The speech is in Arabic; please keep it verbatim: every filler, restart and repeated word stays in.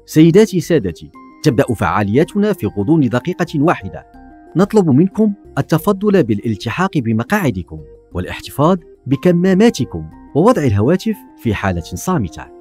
سيداتي سادتي، تبدأ فعالياتنا في غضون دقيقة واحدة. نطلب منكم التفضل بالالتحاق بمقاعدكم والاحتفاظ بكماماتكم ووضع الهواتف في حالة صامتة.